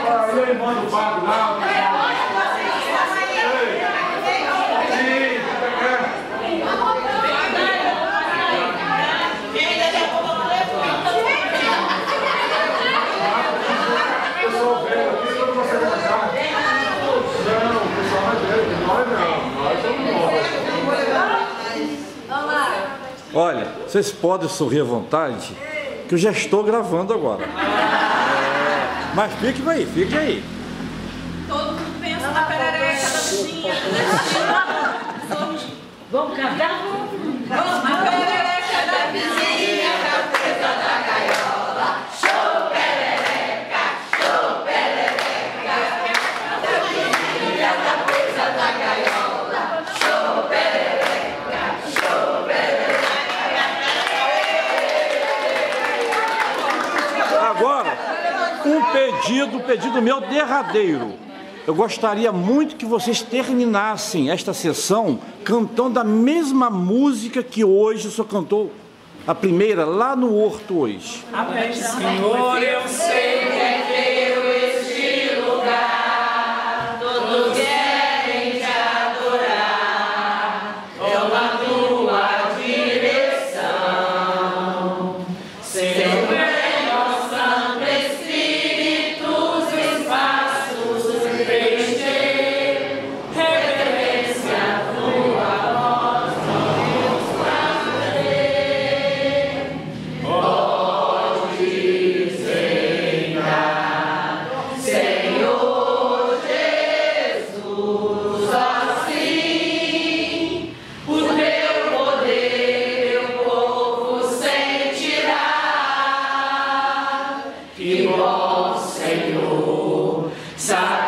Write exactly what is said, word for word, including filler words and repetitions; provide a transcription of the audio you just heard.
Ah, e aí, manda o Fábio lá. Pessoal velho aqui, você não consegue achar. Não, o pessoal mais velho, nós não. Nós somos novos. Olha, vocês podem sorrir à vontade, que eu já estou gravando agora. É, mas fiquem aí, fiquem aí. Todo mundo pensa na perereca da vizinha. Vamos cantar? Vamos, na perereca da vizinha, da preta da gaiola. Show perereca, show perereca. Da vizinha, da preta da gaiola. Show perereca, show perereca. Agora, um pedido, pedido meu derradeiro. Eu gostaria muito que vocês terminassem esta sessão cantando a mesma música que hoje o senhor cantou, a primeira, lá no Horto hoje. Amém, Senhor, eu sei que é teu este lugar, todos querem te adorar, é uma tua direção, sempre nosso Santo Espírito, os espaços preencher, reverência a tua voz, vamos fazer, pode ser, Senhor Jesus, assim, o teu poder o povo sentirá, que bom Senhor, sabe